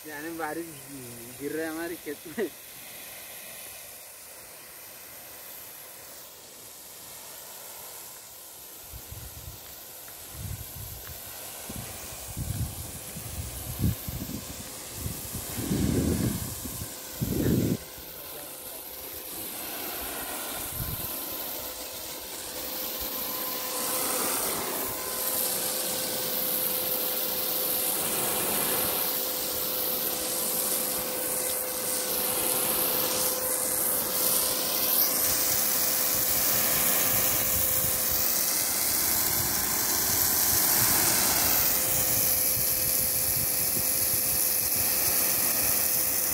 जाने बारिश गिर रहा है हमारी खेत में।